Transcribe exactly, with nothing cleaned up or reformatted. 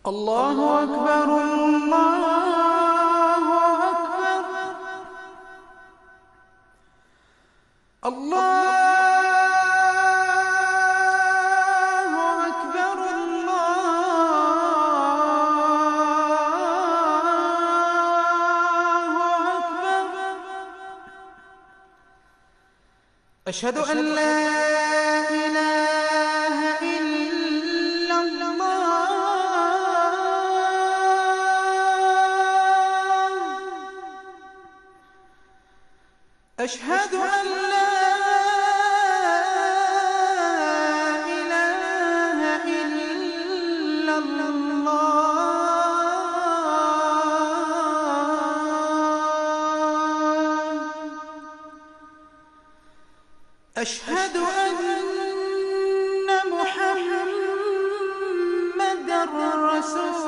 الله أكبر الله أكبر الله أكبر الله أكبر. أشهد أن لا إله إلا الله. أشهد أن لا إله إلا الله. أشهد أن محمدًا رسول